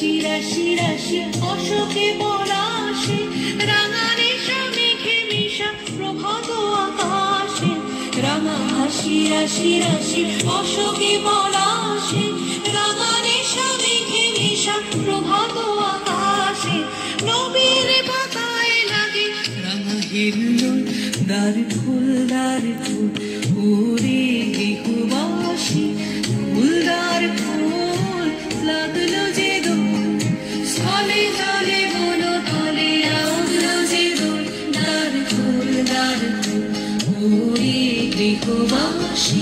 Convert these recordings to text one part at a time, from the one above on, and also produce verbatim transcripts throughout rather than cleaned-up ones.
হাসি রাশি রাশি অশোকে পলাশে রাঙা নেশা মেঘে মিশা প্রভাত আকাশে রাঙা হাসি রাশি রাশি অশোকে পলাশে রাঙা নেশা মেঘে মিশা প্রভাত আকাশে নবীর পাতায় লাগে রাঙা হিল্লোল দার ফুল দার ফুল ওরে গৃহবাসী ফুলদার ফুল লাগলো যে দোল স্থলে জলে বলো তলে লাগলো যে দোল দার ফুল দার ফুল ওরে গৃহবাসী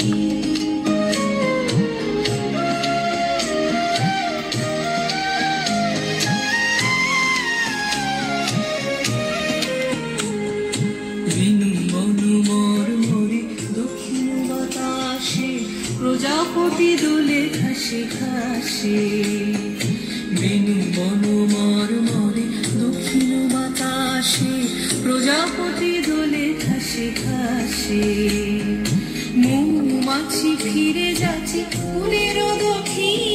প্রজাপতি দোলে ঘাসে ঘাসে বেনু বনমার মরে দক্ষিণ বাতাসে প্রজাপতি দোলে ঘাসে ঘাসে মৌমাছি ফিরে যাচ্ছে ফুলের দক্ষিণ